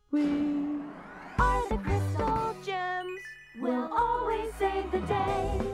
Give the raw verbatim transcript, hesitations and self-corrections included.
We are the crystal gems. We'll always save the day.